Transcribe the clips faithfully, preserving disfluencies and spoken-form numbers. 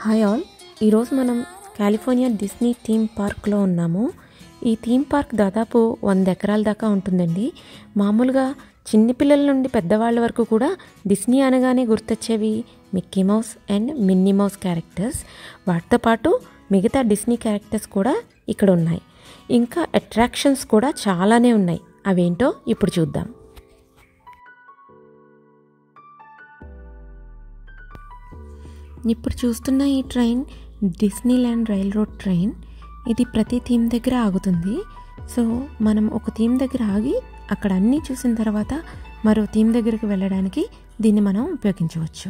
Hi all, ఈరోజు మనం California Disney theme పార్క్లో ఉన్నాము. ఈ థీమ్ పార్క్ దాదాపు వంద ఎకరాల దాకా ఉంటుందండి. మామూలుగా చిన్నపిల్లల నుండి పెద్దవాళ్ళ వరకు కూడా డిస్నీ అనగానే గుర్తొచ్చేవి Mickey Mouse and Minnie Mouse characters. వాటితో పాటు మిగతా డిస్నీ క్యారెక్టర్స్ కూడా ఇక్కడ ఉన్నాయి. ఇంకా అట్రాక్షన్స్ కూడా చాలానే ఉన్నాయి. అవేంటో ఇప్పుడు చూద్దాం. ఇప్పుడు చూస్తున్న ఈ train Disneyland railroad train. ఇది ప్రతి థీమ్ దగ్గర ఆగుతుంది. సో మనం ఒక థీమ్ దగ్గర ఆగి అక్కడ అన్నీ చూసిన తర్వాత మరో థీమ్ దగ్గరికి వెళ్ళడానికి దీన్ని మనం ఉపయోగించవచ్చు.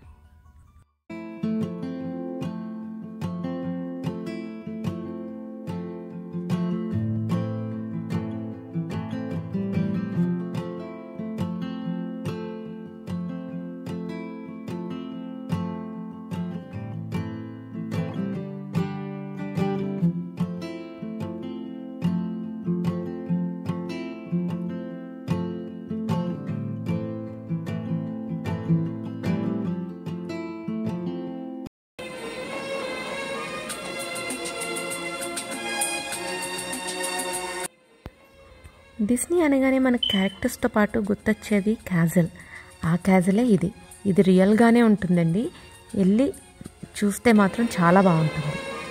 డిస్నీ అనగానే మన క్యారెక్టర్స్తో పాటు గుర్తొచ్చేది క్యాజల్. ఆ క్యాజలే ఇది. ఇది రియల్గానే ఉంటుందండి. వెళ్ళి చూస్తే మాత్రం చాలా బాగుంటుంది.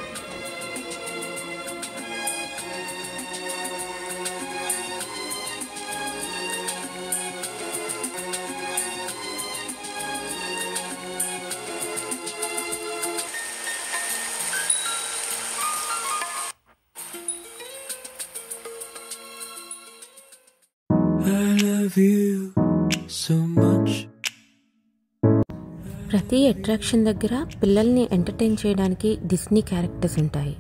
ప్రతి అట్రాక్షన్ దగ్గర పిల్లల్ని ఎంటర్టైన్ చేయడానికి డిస్నీ క్యారెక్టర్స్ ఉంటాయి.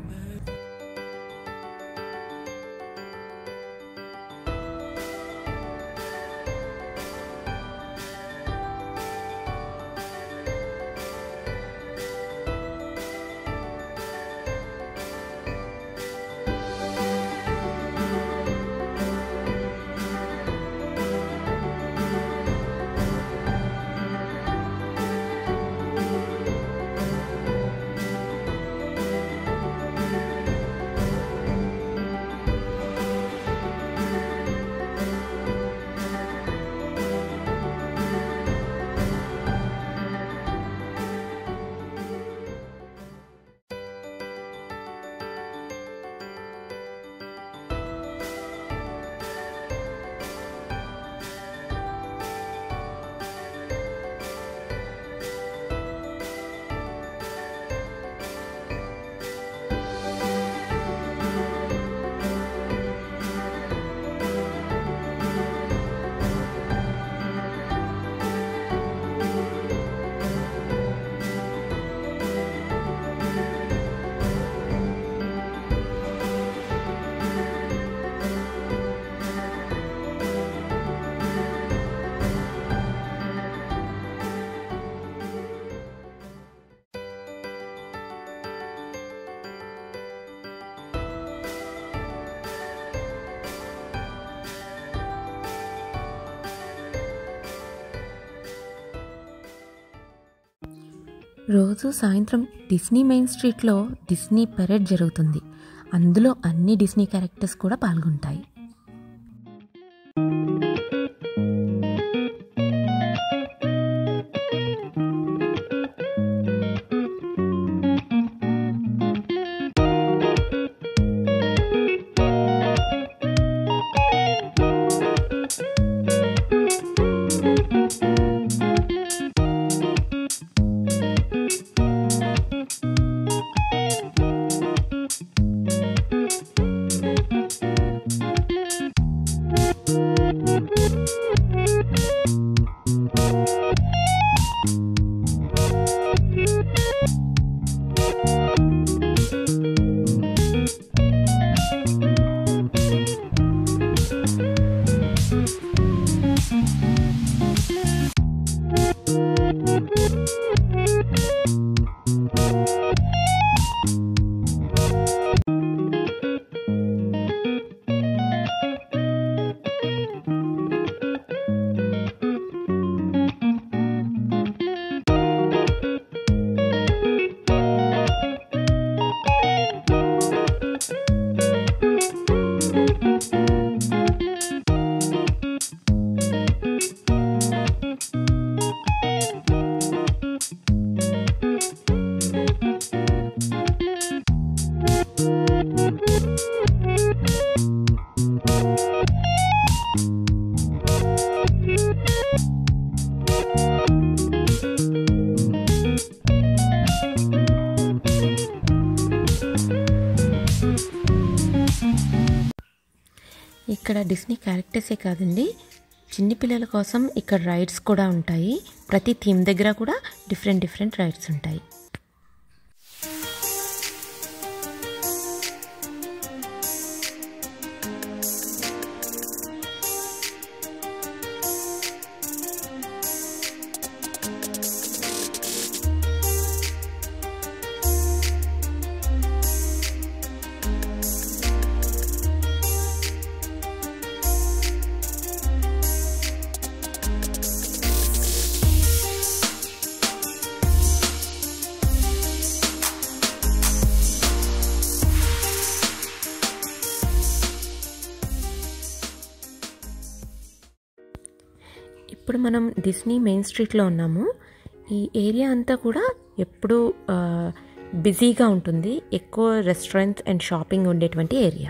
రోజు సాయంత్రం డిస్నీ మెయిన్ స్ట్రీట్లో డిస్నీ పెరేడ్ జరుగుతుంది. అందులో అన్ని డిస్నీ క్యారెక్టర్స్ కూడా పాల్గొంటాయి. ఇక్కడ డిస్నీ క్యారెక్టర్సే కాదండి, చిన్న పిల్లల కోసం ఇక్కడ రైడ్స్ కూడా ఉంటాయి. ప్రతి థీమ్ దగ్గర కూడా డిఫరెంట్ డిఫరెంట్ రైడ్స్ ఉంటాయి. ఇప్పుడు మనం డిస్నీ మెయిన్ స్ట్రీట్లో ఉన్నాము. ఈ ఏరియా అంతా కూడా ఎప్పుడూ బిజీగా ఉంటుంది, ఎక్కువ రెస్టారెంట్స్ అండ్ షాపింగ్ ఉండేటువంటి ఏరియా.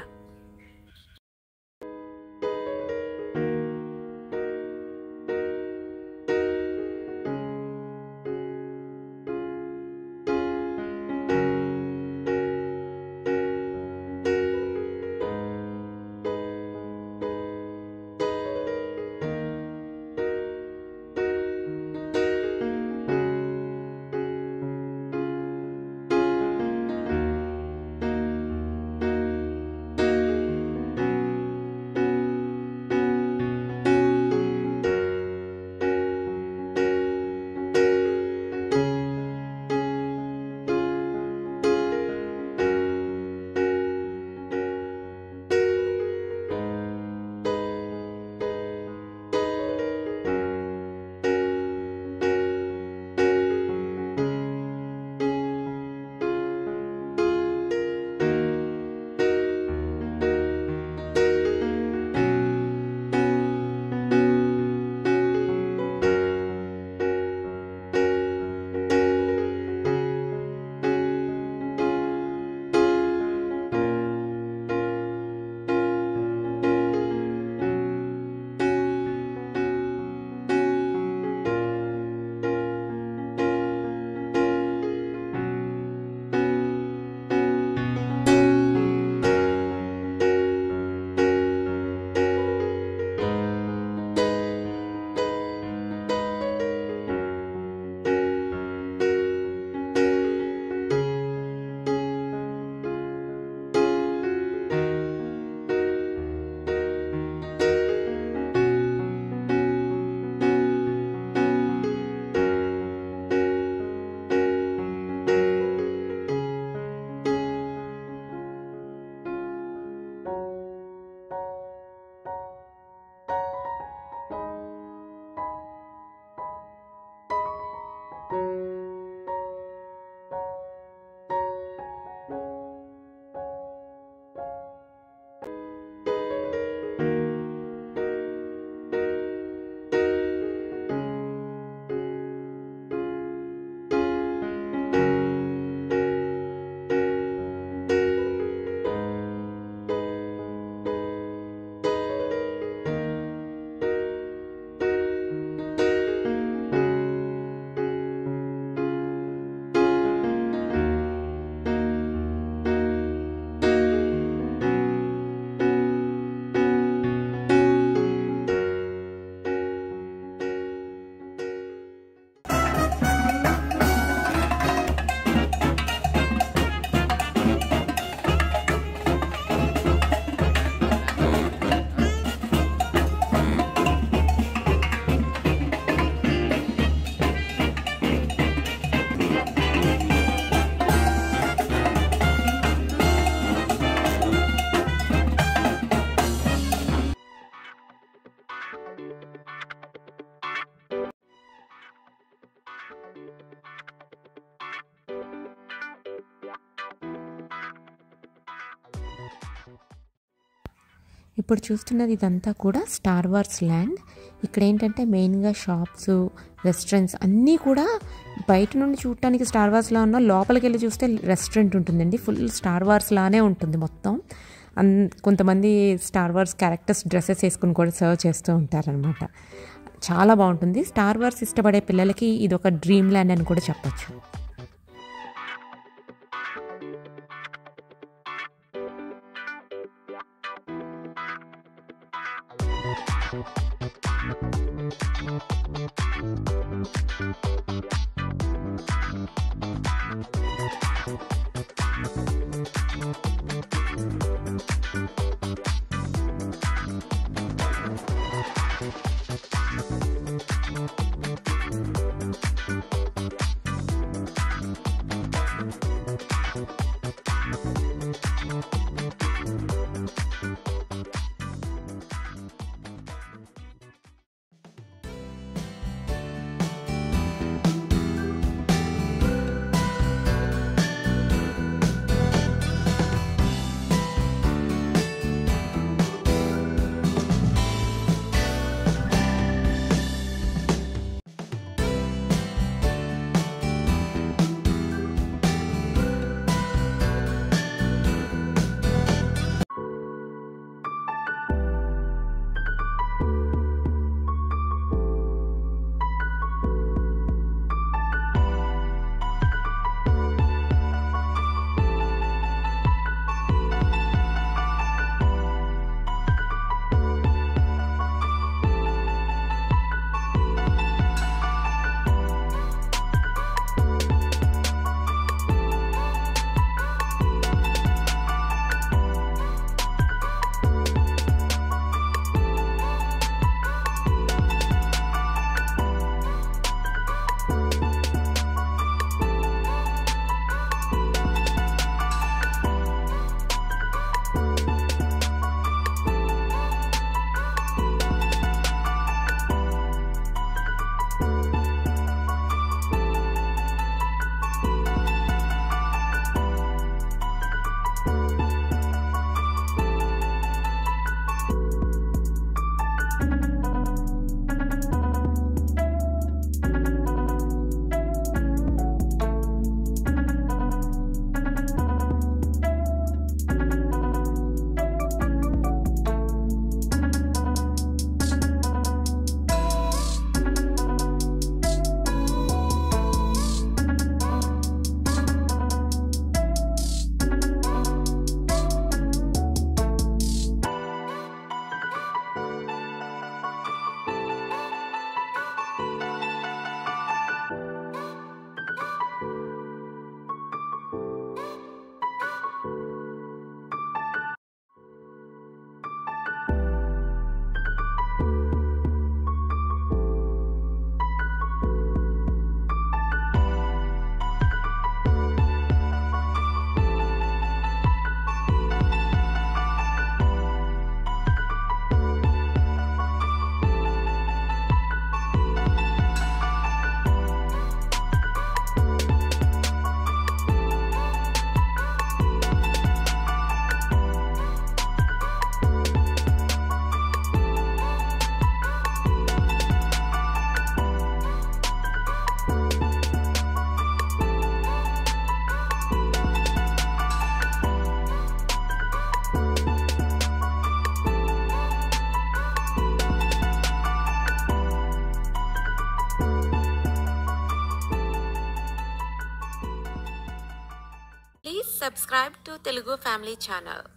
ఇప్పుడు చూస్తున్నది ఇదంతా కూడా స్టార్ వార్స్ ల్యాండ్. ఇక్కడ ఏంటంటే మెయిన్గా షాప్స్, రెస్టారెంట్స్ అన్నీ కూడా బయట నుండి చూడటానికి స్టార్ వార్స్లా ఉన్న, లోపలికి వెళ్ళి చూస్తే రెస్టారెంట్ ఉంటుందండి. ఫుల్ స్టార్ వార్స్ లానే ఉంటుంది మొత్తం. అన్ కొంతమంది స్టార్ వార్స్ క్యారెక్టర్స్ డ్రెస్సెస్ వేసుకుని కూడా సర్వ్ చేస్తూ ఉంటారనమాట. చాలా బాగుంటుంది. స్టార్ వార్స్ ఇష్టపడే పిల్లలకి ఇది ఒక డ్రీమ్ ల్యాండ్ అని కూడా చెప్పచ్చు. Please subscribe to Telugu Family channel.